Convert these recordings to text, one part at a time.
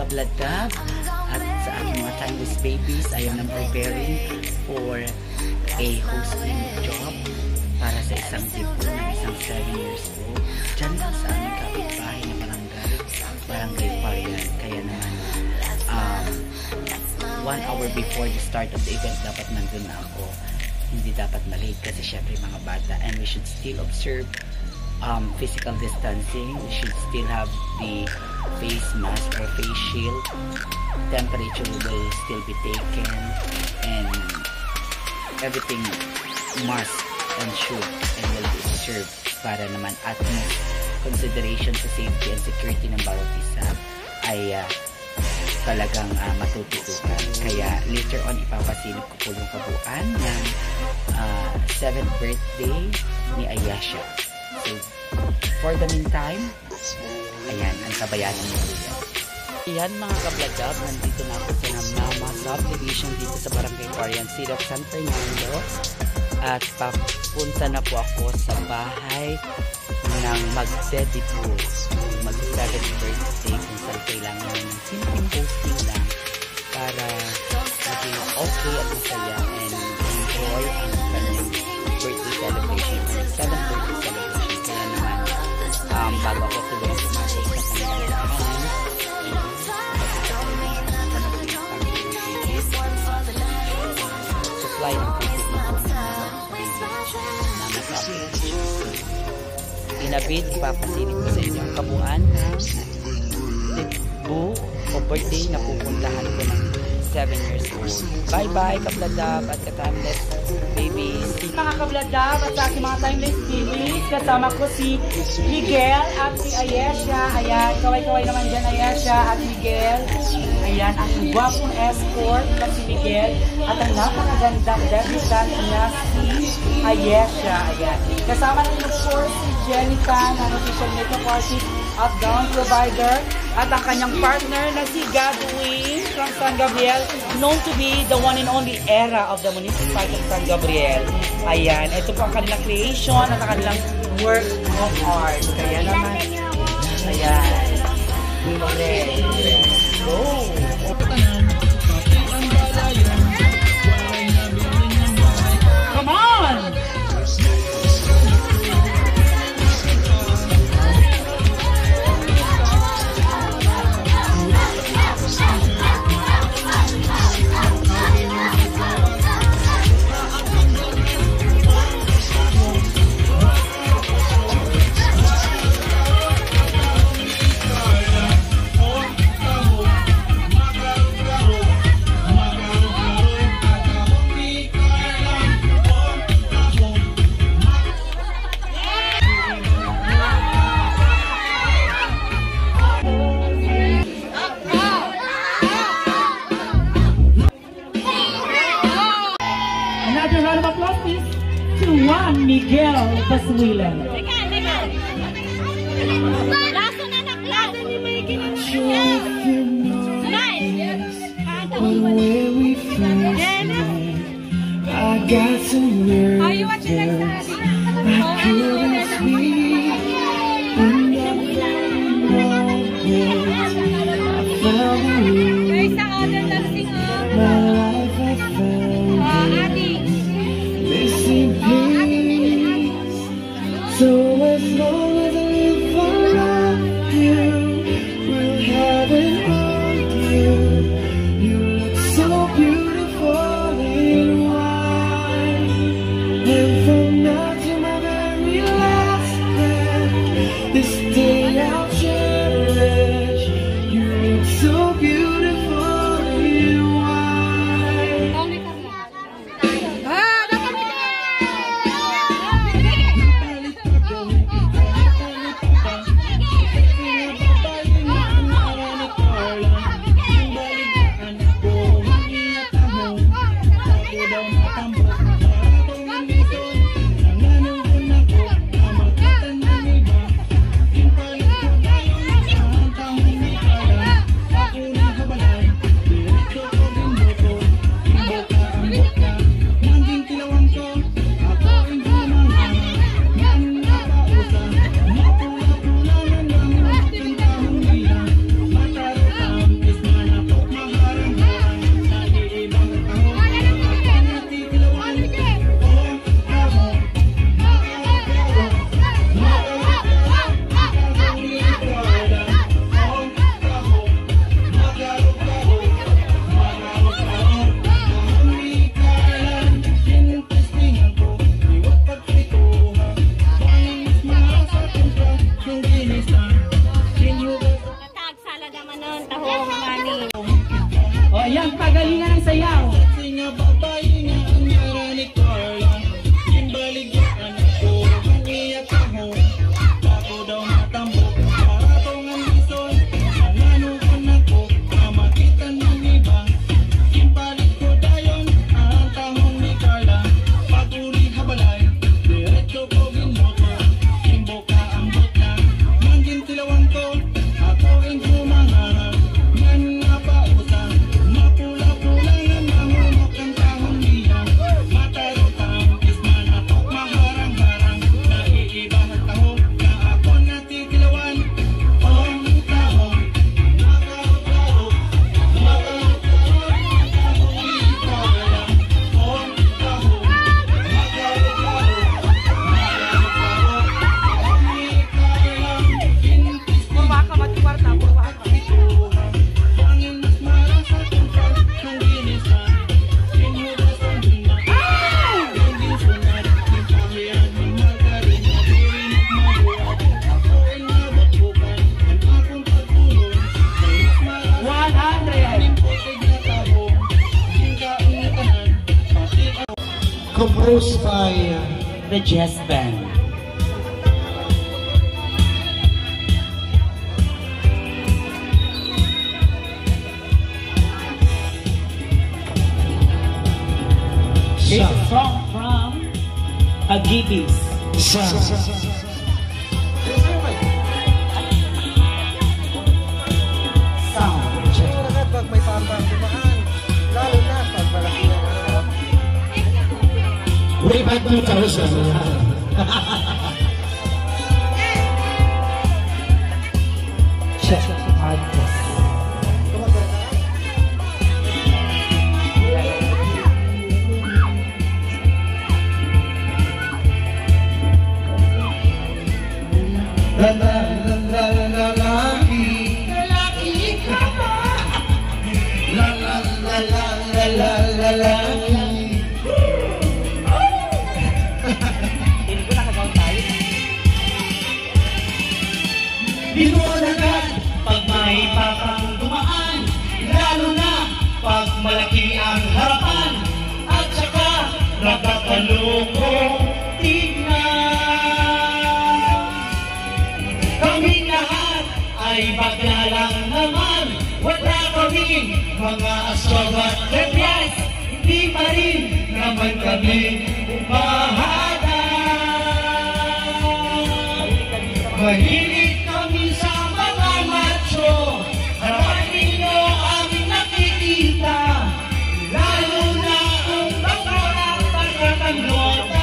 kabladab. At sa aking mga timeless babies, I am preparing for a hosting job para sa isang tipo ng isang 7 years old. Diyan lang sa aming kapitbahay na barangay Parian. Kaya naman, 1 hour before the start of the event, dapat nandun na ako. Hindi dapat malate kasi syempre mga bata, and we should still observe physical distancing. We should still have the face mask or face shield. Temperature will still be taken, and everything must and should and will be observed para naman at most consideration sa safety and security ng bawat isa ay talagang matututukan. Kaya later on ipapasilip ko po yung kabuuan ng 7th birthday ni Ayesha. So for the meantime, ayan, ang kabayanan mo po yan. Ayan mga kabladab, nandito na ako sa Namnama subdivision dito sa Barangay Parian, City of San Fernando. At papunta na po ako sa bahay ng mag-daddy po, mag-7th birthday, kung saan kailangan ng simpleng posting lang para maging okay at masaya and enjoy ang kanyang birthday celebration, ang 7th birthday celebration. Kaya naman, bago ako tuloy pumasok sa kanyang lahan, supply ng kritik na po inabid, ipapasilip ko sa inyo ang kabuuan ng Cebu o birthday na pupuntahan ko ng 7 years old. Bye-bye kabladab at ka-timeless babies. Mga kabladab at sa aking mga timeless babies, kasama ko si Miguel at si Ayesha. Ayan, kaway-kaway naman dyan Ayesha at Miguel. Ayan, ang gwapong escort na si Miguel at ang napakagandang debutant niya si Ayesha. Ayan, kasama natin of course si Jenica, ang official makeup artist at gown provider, at ang kanyang partner na si Godwin from San Gabriel, known to be the one and only era of the municipality of San Gabriel. Ayan, ito po ang kanilang creation at ang kanilang work of art. Kaya naman, ayan, let's go! Come on! Another round of applause, please, to Juan Miguel Basuilan. Laso na na, laso ni Mikey na I got some nerves. Are you watching next time? I couldn't sleep. There's the other dancing on. My life I found missing peace. So as long as I live around you, we'll have it all you. You look so beautiful in white, and from now to my very last breath, this day I'll cherish. You look so beautiful in white. composed by the Jazz Band. It's a song from Agibis. Pag may pampang dumaan, lalo na pag malaki ang harap. Way back 2000. Check artist. La la la la la lalaki ka ba? La la la la la la la lalaki. Hindi ko nakagaw tayo. Di mo agad pag may papang dumaan, lalo na pag malaki ang harapan, at saka nakakalokong tignan. Kaming lahat ay bagla lang naman, wala kaming mga asabat na yes, hindi pa rin naman kami umahada. Mahilig kami sa mga macho, harapan ninyo aming nakikita, lalo na ang pagkakapagkakanota.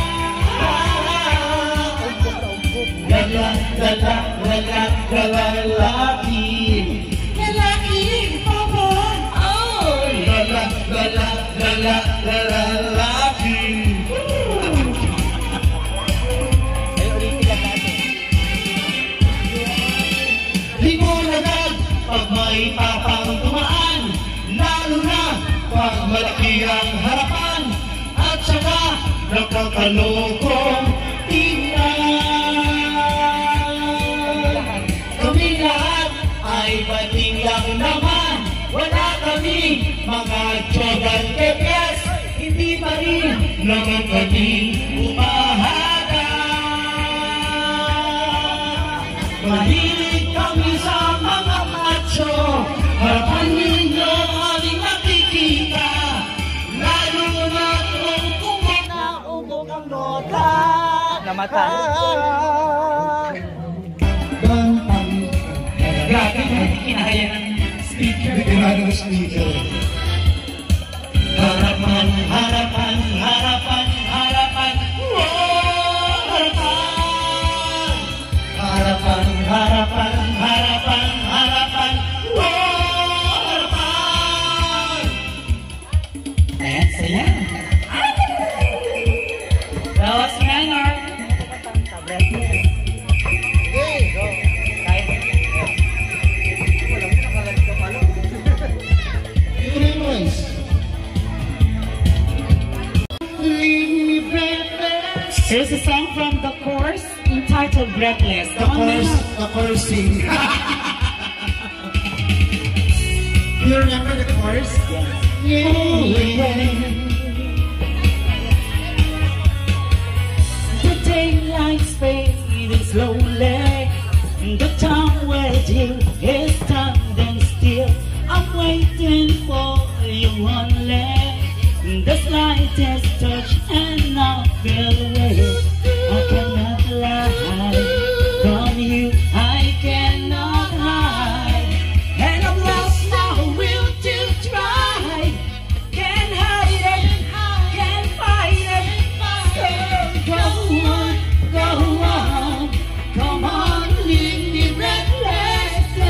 Lala, lala, lala, lala, lalaki. Lalaki pa ba? Oh! Lala, lala, lala, lala, lalaki. Ay, ulitin lang natin. Di mo agad pag may papang dumaan, lalo na pag malaki ang harapan, at saka nakakalokong tingnan. Kami lahat ay bating lang naman, wala kami mga jogan kepes, hindi pa rin naman kami umahada. Mahilig kami sa mga macho, harapan ninyo aming nakikita, lalo na kung kumakaubok ang nota. Namatay. Grabe, hindi kinaya ng speaker. Hindi kinaya ng speaker. Harapan, harapan, harapan, harapan. Wow, harapan. Harapan, harapan, harapan, harapan. Wow, harapan. Ayan, saya. That was Maynard. Okay, go. Here's a song from The Course entitled Breathless. The chorus sing. You remember the chorus? Yeah. The daylight's fading slowly. The town where you is standing still. I'm waiting for you only. The slightest touch and I'll feel away. I cannot lie from you. I cannot hide. And I'm lost now, will to try. Can't hide it, can't fight it. So go on, come on, leave me breathless.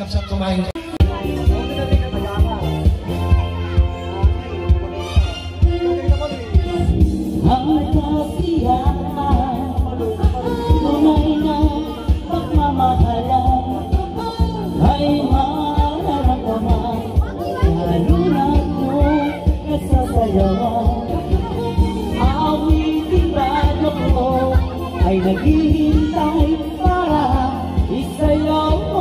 Sarap sa kumain. Ang kasiyahan, tunay na pagmamahalan ay mararamdaman, lalo na kung kasasayawan. Awiting radyo ko ay naghihintay para isayaw mo.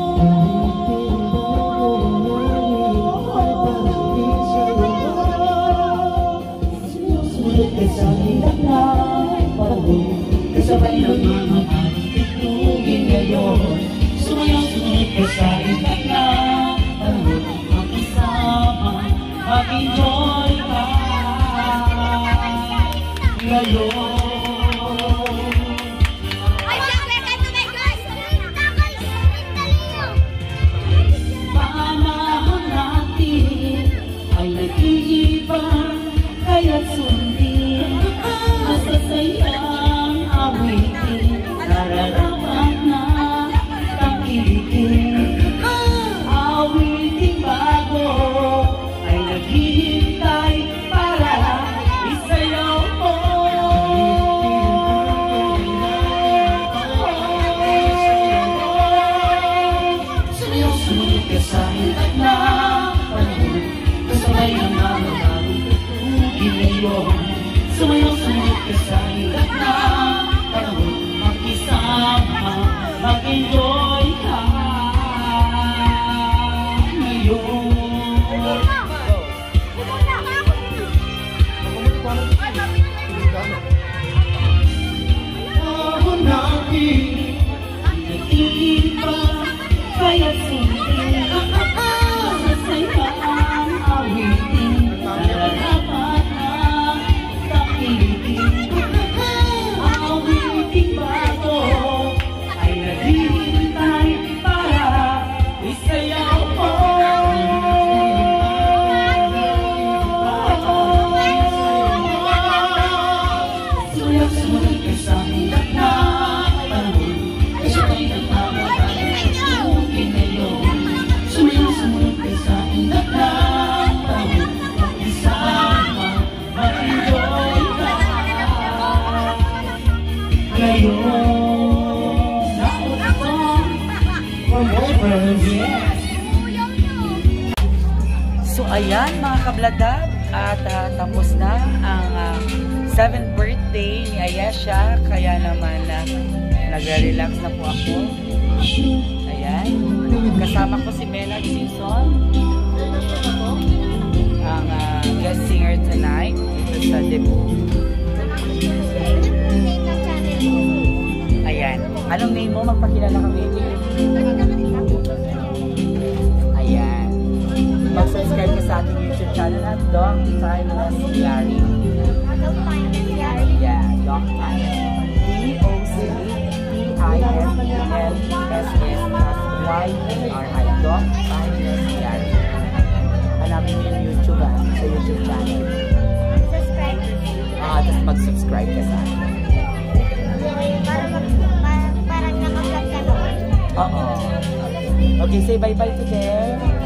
Sumunod ka sa hindak na panahon, kasabay ng mga titugin ngayon. Sumunod ka sa hindak na panahon, makisama, mag-enjoy ka ngayon. Pamahal natin ay nag-iiban, kaya't sundin masasayang awitin, nararapat na tangkilikin. Awitin bago ay naghihintay para isayaw mo. Sumunod ka sa hindak na panahon, kasabay ng mga bagong tugin ngayon. Sumunod ka sa hindak na panahon, makisama, mag-enjoy ka ngayon. Ako natin nag-iiba, kaya sundin masasayang awitin, nararapat na tangkilikin. Awiting bago ay naghihintay para isayaw mo. Sumunod ka sa hindak na panahon, kasabay ng mga bagong tugin ngayon. Sumunod ka sa hindak na panahon, makisama, mag-enjoy ka ngayon. That was a song from Wolfers. Yes. So ayan mga kabladab, at tapos na ang 7th birthday ni Ayesha, kaya naman nagre-relax na po ako. Ayan, kasama ko si Menard Simpson, ang guest singer tonight. Ito sa debut. Ayan, anong name mo? Magpakilala ka, baby. Ayan, mag-subscribe ka sa ating YouTube channel at Doc Timeless Yari. Yeah, Doc Timeless. DOCTIMELSSYARI. Doc Timeless Yari. Hanapin mo yung YouTube sa YouTube channel. Tapos mag-subscribe ka sa akin. Parang naka-vlog ka doon. Oo. Okay, say bye-bye to them.